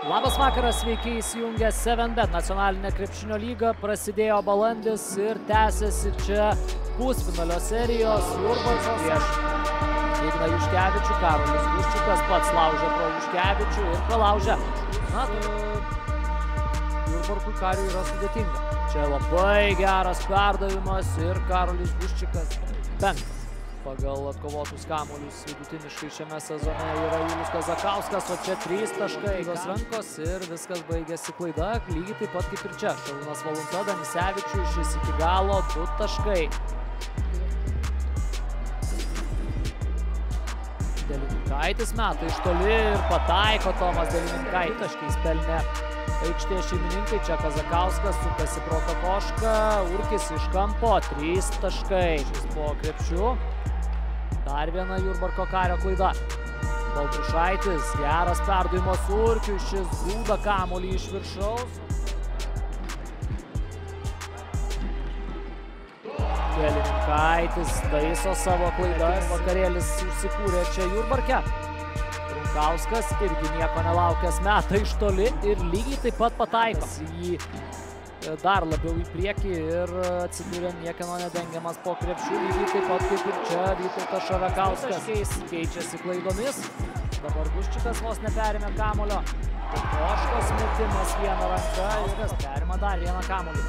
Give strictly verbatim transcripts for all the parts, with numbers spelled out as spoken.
Labas vakaras, sveiki įsijungę seven bet nacionalinę krepšinio lygą. Prasidėjo balandis ir tęsiasi čia pusfinalio serijos. Jurbarkas prieš Igną Juškevičių, Karolis Guščiukas pats laužė pro Juškevičių ir pralaužė. Na, Jurbarkui kariui yra sudėtinga. Čia labai geras perdavimas ir Karolis Guščiukas penktas. Pagal atkovotus kamuolius vidutiniškai šiame sezone yra Julius Kazakauskas, o čia trys taškai jos rankos ir viskas baigėsi klaida, lygiai taip pat kaip ir čia. Šarūnas Valunta, Danisevičiui šis iki galo du taškai. Delininkaitis meta iš toli ir pataiko Tomas Delininkaitis. Taškiais pelnė aikštės šeimininkai, čia Kazakauskas sukasi pro Kokošką, Urkis iš kampo, trys taškai. Šis po krepšiu. Dar viena Jurbarko kario klaida. Baltrušaitis, geras perdavimas Urkiui, šis grūda kamuolį iš viršaus. Delininkaitis taiso savo klaidas. Vakarėlis užsikūrė čia Jurbarke. Runkauskas irgi nieko nelaukęs meta iš toli ir lygiai taip pat pataiko. Jį dar labiau į priekį ir atsidūrė niekieno nedengiamas po krepšių, lygiai taip pat kaip ir čia Vytautas Šarakauskas keičiasi klaidomis. Dabar Guščiukas vos neperėmė kamulio. Kokoškos metimas viena ranka, Auskas perima dar vieną kamulį.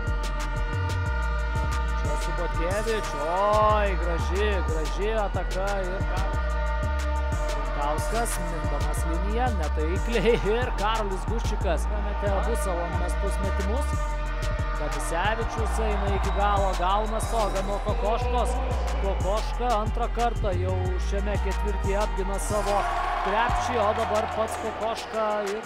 Čia Subotkevič, oi, graži, graži ataka ir Runkauskas, mindamas liniją, netaikliai ir Karolis Guščiukas pametė abu savo mestus metimus. Danisevičius eina iki galo, gauna stogą nuo Kokoškos. Kokoška antrą kartą jau šiame ketvirtyje apgina savo krepšį, o dabar pats Kokoška ir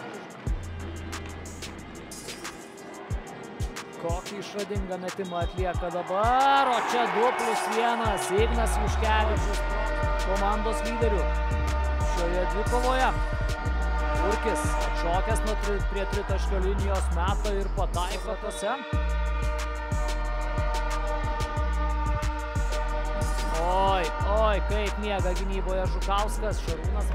kokį išradingą metimą atlieka dabar, o čia du plus vienas Ignas Juškevičius, komandos lyderių šioje dvikovoje. Urkis atšokęs nuo prie tritaškio linijos meta ir pataiko tose. Oi, oi, kaip miega gynyboje Žukauskas, Šarūnas.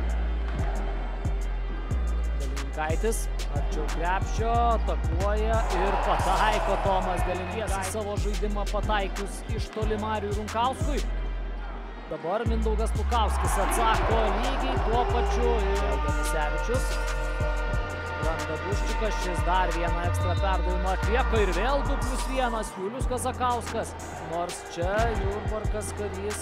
Delininkaitis arčiau krepšio, atakuoja ir pataiko Tomas Delininkaitis savo žaidimą pataikius iš toli Mariui Runkauskui. Dabar Mindaugas Lukauskis atsako lygiai tuo pačiu ir Danisevičius. Randa Guščiukas, šis dar vieną ekstra perdavimą atlieka ir vėl du plus vienas Julius Kazakauskas. Nors čia Jurbarkas karys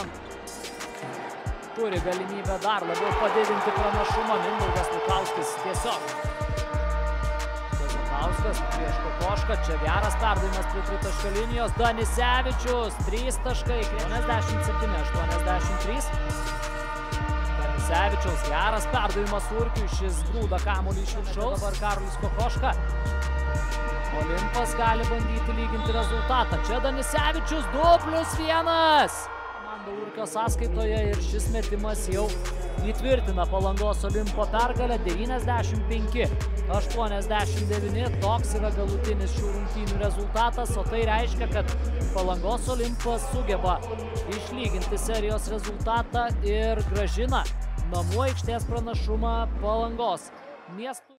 turi galimybę dar labiau padidinti pranašumą. Mindaugas Lukauskis tiesiog. Kazakauskas prieš Kokošką, čia geras perdavimas prie tritaškio linijos. Danisevičius, trys taškai, aštuoniasdešimt septyni aštuoniasdešimt trys. Danisevičiaus geras perdavimas Urkiui, šis grūda kamuolį iš viršaus. Dabar Karolis Kokoška. Olimpas gali bandyti lyginti rezultatą. Čia Danisevičius, du plus vienas. Komanda Urkio sąskaitoje ir šis metimas jau įtvirtina Palangos Olimpo pergalę. Devyniasdešimt penki aštuoniasdešimt devyni. Toks yra galutinis šių rungtynių rezultatas, o tai reiškia, kad Palangos Olimpas sugeba išlyginti serijos rezultatą ir grąžina namų aikštės pranašumą Palangos miestui.